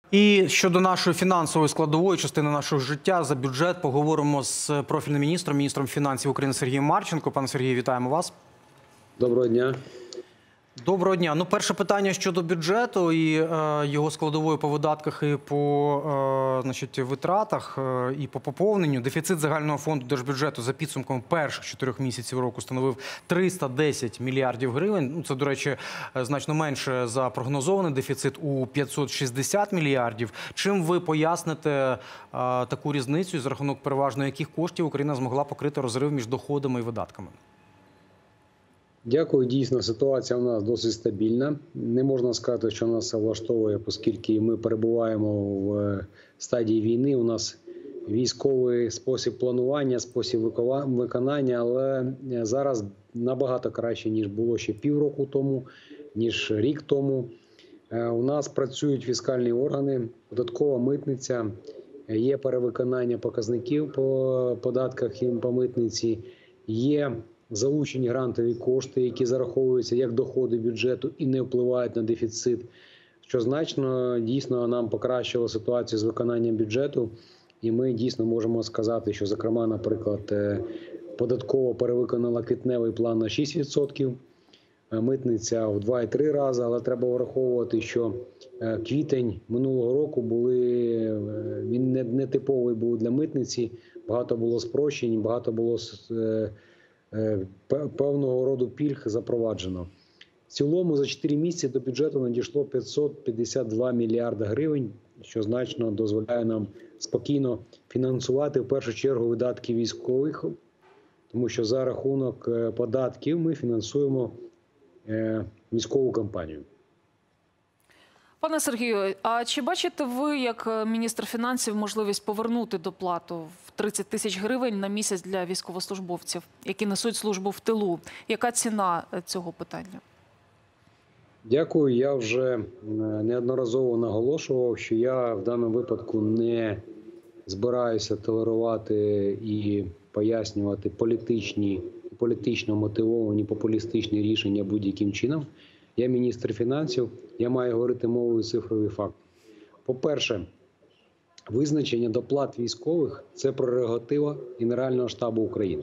І щодо нашої фінансової складової частини нашого життя, за бюджет поговоримо з профільним міністром фінансів України Сергієм Марченко. Пане Сергію, вітаємо вас. Доброго дня. Доброго дня. Ну, перше питання щодо бюджету і його складової по видатках і по витратах і по поповненню. Дефіцит загального фонду держбюджету за підсумком перших 4 місяців року становив 310 мільярдів гривень. Ну, це, до речі, значно менше за прогнозований дефіцит у 560 мільярдів. Чим ви поясните таку різницю, за рахунок переважно яких коштів Україна змогла покрити розрив між доходами і видатками? Дякую. Дійсно, ситуація у нас досить стабільна. Не можна сказати, що нас це влаштовує, оскільки ми перебуваємо в стадії війни. У нас військовий спосіб планування, спосіб виконання, але зараз набагато краще, ніж було ще півроку тому, ніж рік тому. У нас працюють фіскальні органи, податкова, митниця, є перевиконання показників по податках і по митниці, є залучені грантові кошти, які зараховуються як доходи бюджету і не впливають на дефіцит, що значно дійсно нам покращило ситуацію з виконанням бюджету. І ми дійсно можемо сказати, що, зокрема, наприклад, податково перевиконала квітневий план на 6%, митниця в 2,3 рази, але треба враховувати, що квітень минулого року він не типовий був для митниці, багато було спрощень, багато було певного роду пільг запроваджено. В цілому за 4 місяці до бюджету надійшло 552 мільярда гривень, що значно дозволяє нам спокійно фінансувати в першу чергу видатки військових, тому що за рахунок податків ми фінансуємо військову кампанію. Пане Сергію, а чи бачите ви, як міністр фінансів, можливість повернути доплату в 30 тисяч гривень на місяць для військовослужбовців, які несуть службу в тилу? Яка ціна цього питання? Дякую. Я вже неодноразово наголошував, що я в даному випадку не збираюся толерувати і пояснювати політично мотивовані популістичні рішення будь-яким чином. Я міністр фінансів, я маю говорити мовою цифровий факт. По-перше, визначення доплат військових – це прерогатива Генерального штабу України.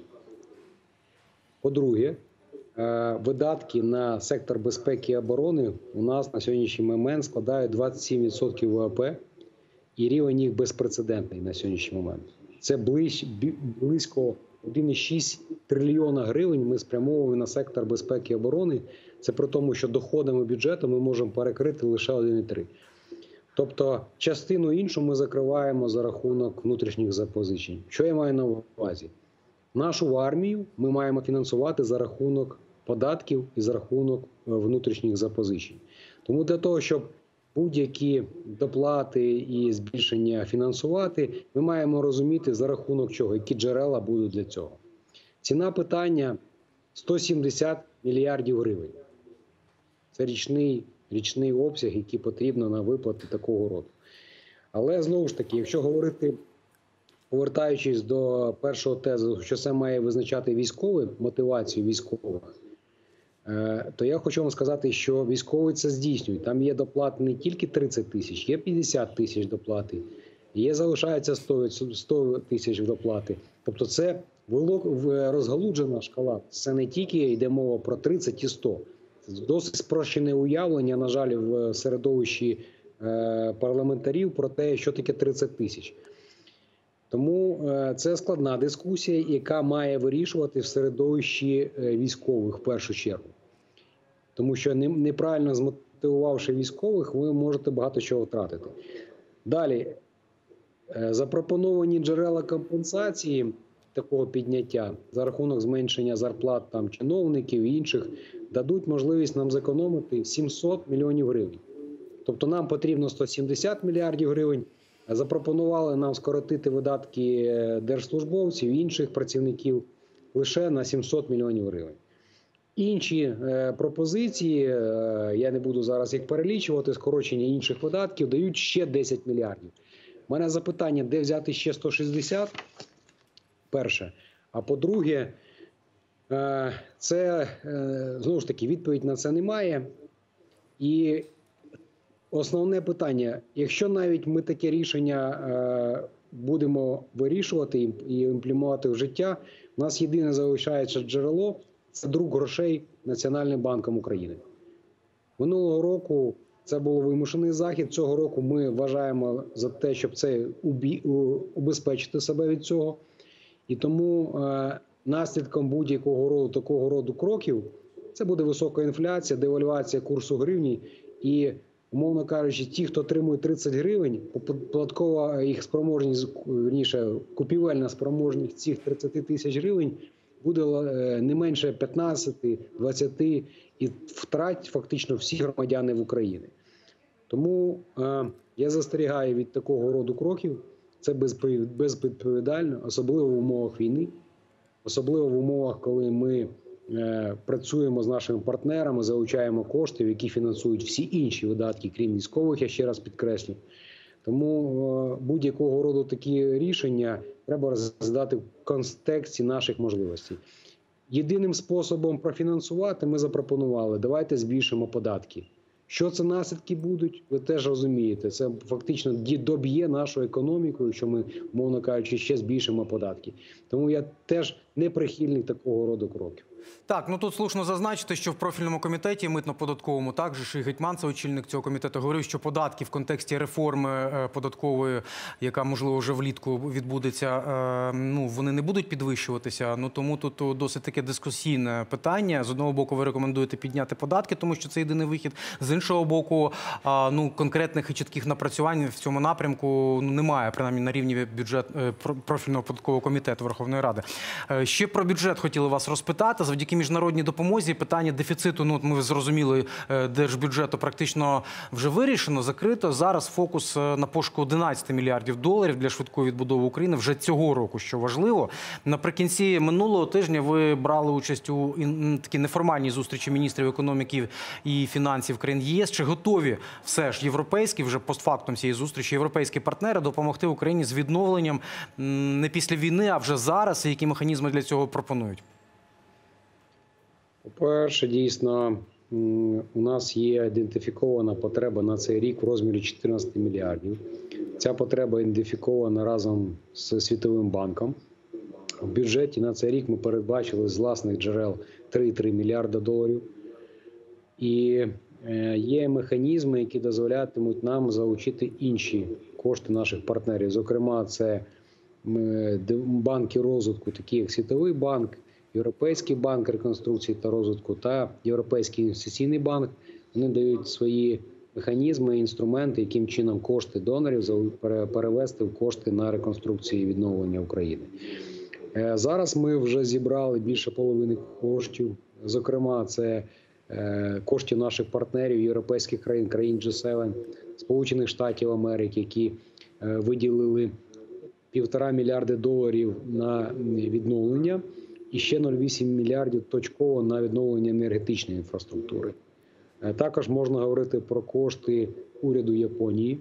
По-друге, видатки на сектор безпеки і оборони у нас на сьогоднішній момент складають 27% ВВП, і рівень їх безпрецедентний на сьогоднішній момент. Це близько 1,6 трильйона гривень ми спрямовуємо на сектор безпеки і оборони. Це при тому, що доходами бюджету ми можемо перекрити лише 1,3. Тобто частину іншу ми закриваємо за рахунок внутрішніх запозичень. Що я маю на увазі? Нашу армію ми маємо фінансувати за рахунок податків і за рахунок внутрішніх запозичень. Тому для того, щоб будь-які доплати і збільшення фінансувати, ми маємо розуміти, за рахунок чого, які джерела будуть для цього. Ціна питання – 170 мільярдів гривень. Це річний обсяг, який потрібно на виплати такого роду. Але, знову ж таки, якщо говорити, повертаючись до першого тезу, що це має визначати військовий, мотивацію військових, то я хочу вам сказати, що військові це здійснюють. Там є доплати не тільки 30 тисяч, є 50 тисяч доплати, залишається 100 тисяч доплати. Тобто це розгалуджена шкала. Це не тільки йде мова про 30 і 100. Це досить спрощене уявлення, на жаль, в середовищі парламентарів про те, що таке 30 тисяч. Тому це складна дискусія, яка має вирішувати в середовищі військових в першу чергу. Тому що неправильно змотивувавши військових, ви можете багато чого втратити. Далі, запропоновані джерела компенсації такого підняття за рахунок зменшення зарплат чиновників і інших дадуть можливість нам зекономити 700 мільйонів гривень. Тобто нам потрібно 170 мільярдів гривень, запропонували нам скоротити видатки держслужбовців і інших працівників лише на 700 мільйонів гривень. Інші пропозиції, я не буду зараз їх перелічувати, скорочення інших видатків дають ще 10 мільярдів. У мене запитання, де взяти ще 160? Перше. А по-друге, це, знову ж таки, відповідь на це немає. І Основне питання, якщо навіть ми таке рішення будемо вирішувати і імплементувати в життя, у нас єдине залишається джерело – це друк грошей Національним банком України. Минулого року це був вимушений захід, цього року ми вважаємо за те, щоб це убезпечити себе від цього. І тому наслідком будь-якого роду такого роду кроків це буде висока інфляція, девальвація курсу гривні і, умовно кажучи, ті, хто отримує 30 гривень, податкова їх спроможність, вірніше, купівельна спроможність цих 30 тисяч гривень буде не менше 15, 20 і втратять фактично всі громадяни в Україні. Тому я застерігаю від такого роду кроків. Це безвідповідально, особливо в умовах війни, особливо в умовах, коли ми працюємо з нашими партнерами, залучаємо кошти, які фінансують всі інші видатки, крім військових, я ще раз підкреслю. Тому будь-якого роду такі рішення треба розглядати в контексті наших можливостей. Єдиним способом профінансувати ми запропонували – давайте збільшимо податки. Що це наслідки будуть, ви теж розумієте. Це фактично доб'є нашу економіку, якщо ми, мовно кажучи, ще збільшимо податки. Тому я теж не прихильник такого роду кроків. Так, ну тут слушно зазначити, що в профільному комітеті митно-податковому також і Гетманцев, очільник цього комітету, говорив, що податки в контексті реформи податкової, яка, можливо, вже влітку відбудеться, ну, вони не будуть підвищуватися. Ну, тому тут досить таке дискусійне питання. З одного боку, ви рекомендуєте підняти податки, тому що це єдиний вихід. З іншого боку, ну, конкретних і чітких напрацювань в цьому напрямку немає, принаймні на рівні профільного податкового комітету Верховної Ради. Ще про бюджет хотіли вас розпитати. Завдяки міжнародній допомозі питання дефіциту, ну, ми зрозуміли, держбюджету практично вже вирішено, закрито. Зараз фокус на пошуку 11 мільярдів доларів для швидкої відбудови України вже цього року, що важливо. Наприкінці минулого тижня ви брали участь у такій неформальній зустрічі міністрів економіки і фінансів країн ЄС. Чи готові все ж європейські, вже постфактум цієї зустрічі, європейські партнери допомогти Україні з відновленням не після війни, а вже зараз, і які механізми для цього пропонують? По-перше, дійсно, у нас є ідентифікована потреба на цей рік в розмірі 14 мільярдів. Ця потреба ідентифікована разом з Світовим банком. В бюджеті на цей рік ми передбачили з власних джерел 3,3 мільярда доларів. І є механізми, які дозволятимуть нам залучити інші кошти наших партнерів. Зокрема, це банки розвитку, такі як Світовий банк, Європейський банк реконструкції та розвитку та Європейський інвестиційний банк. Вони дають свої механізми, інструменти, яким чином кошти донорів перевести в кошти на реконструкцію і відновлення України. Зараз ми вже зібрали більше половини коштів. Зокрема, це коштів наших партнерів, європейських країн, країн G7, Сполучених Штатів Америки, які виділили 1,5 мільярди доларів на відновлення і ще 0,8 мільярдів точково на відновлення енергетичної інфраструктури. Також можна говорити про кошти уряду Японії.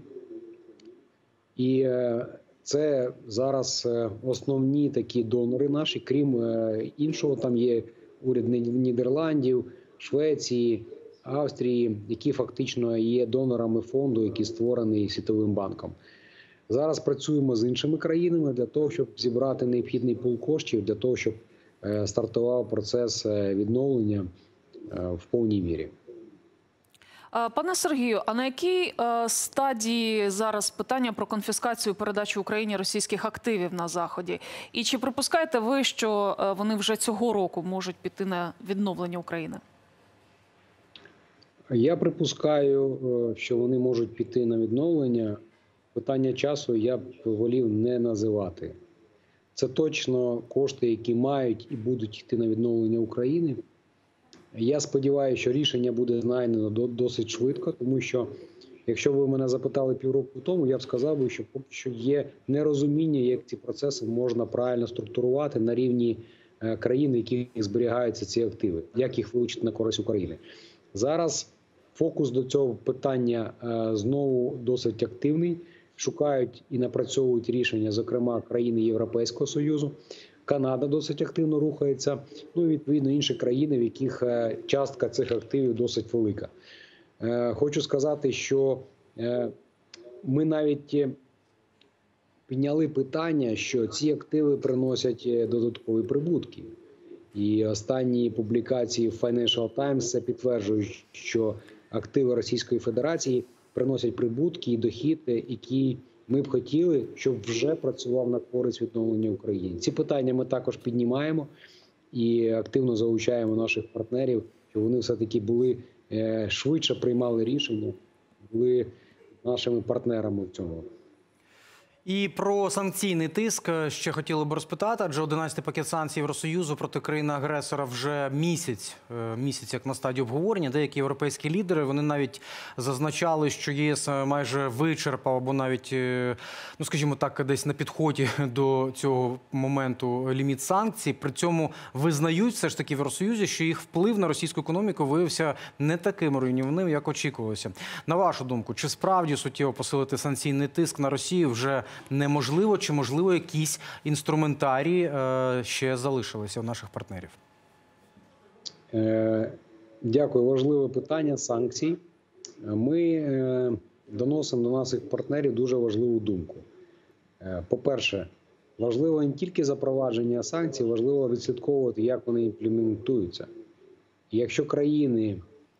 І це зараз основні такі донори наші, крім іншого, там є уряд Нідерландів, Швеції, Австрії, які фактично є донорами фонду, який створений Світовим банком. Зараз працюємо з іншими країнами для того, щоб зібрати необхідний пул коштів, для того, щоб стартував процес відновлення в повній мірі. Пане Сергію, а на якій стадії зараз питання про конфіскацію і передачу Україні російських активів на Заході? І чи припускаєте ви, що вони вже цього року можуть піти на відновлення України? Я припускаю, що вони можуть піти на відновлення. Питання часу я б волів не називати. Це точно кошти, які мають і будуть йти на відновлення України. Я сподіваюся, що рішення буде знайдено досить швидко, тому що, якщо ви мене запитали півроку тому, я б сказав, що поки що є нерозуміння, як ці процеси можна правильно структурувати на рівні країн, в яких зберігаються ці активи, як їх вилучити на користь України. Зараз фокус до цього питання знову досить активний. Шукають і напрацьовують рішення, зокрема, країни Європейського Союзу. Канада досить активно рухається, ну і, відповідно, інші країни, в яких частка цих активів досить велика. Хочу сказати, що ми навіть підняли питання, що ці активи приносять додаткові прибутки. І останні публікації в Financial Times це підтверджують, що активи Російської Федерації приносять прибутки і дохід, які ми б хотіли, щоб вже працював на користь відновлення України. Ці питання ми також піднімаємо і активно залучаємо наших партнерів, щоб вони все-таки були швидше приймали рішення, були нашими партнерами в цьому. І про санкційний тиск ще хотіли б розпитати, адже 11-й пакет санкцій Євросоюзу проти країни-агресора вже місяць як на стадії обговорення. Деякі європейські лідери, вони навіть зазначали, що ЄС майже вичерпав або навіть, ну скажімо так, десь на підході до цього моменту ліміт санкцій. При цьому визнають все ж таки в Євросоюзі, що їх вплив на російську економіку виявився не таким руйнівним, як очікувалося. На вашу думку, чи справді суттєво посилити санкційний тиск на Росію вже неможливо, чи, можливо, якісь інструментарії ще залишилися у наших партнерів? Дякую. Важливе питання санкцій. Ми доносимо до наших партнерів дуже важливу думку. По-перше, важливо не тільки запровадження санкцій, важливо відслідковувати, як вони імплементуються. І якщо країни,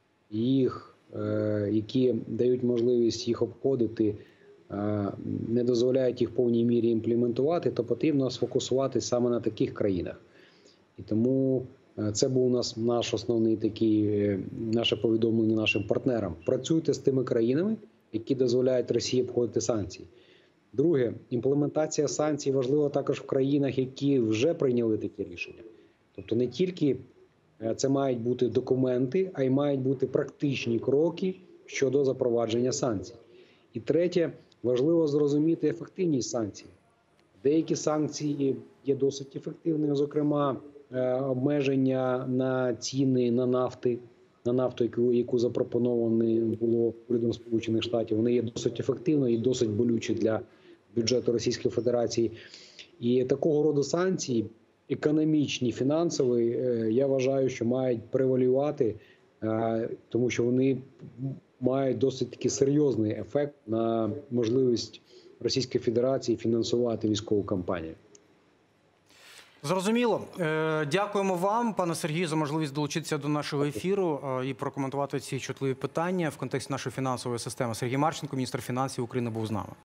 які дають можливість їх обходити, не дозволяють їх в повній мірі імплементувати, то потрібно сфокусуватися саме на таких країнах. І тому це був наш основний наше повідомлення нашим партнерам. Працюйте з тими країнами, які дозволяють Росії обходити санкції. Друге, імплементація санкцій важлива також в країнах, які вже прийняли такі рішення. Тобто не тільки це мають бути документи, а й мають бути практичні кроки щодо запровадження санкцій. І третє, важливо зрозуміти ефективність санкцій. Деякі санкції є досить ефективними, зокрема, обмеження на ціни на нафту, яку запропоновано було урядом Сполучених Штатів. Вони є досить ефективними і досить болючі для бюджету Російської Федерації. І такого роду санкції, економічні, фінансові, я вважаю, що мають превалювати, тому що вони мають досить таки серйозний ефект на можливість Російської Федерації фінансувати військову кампанію. Зрозуміло. Дякуємо вам, пане Сергію, за можливість долучитися до нашого ефіру і прокоментувати ці чутливі питання в контексті нашої фінансової системи. Сергій Марченко, міністр фінансів України, був з нами.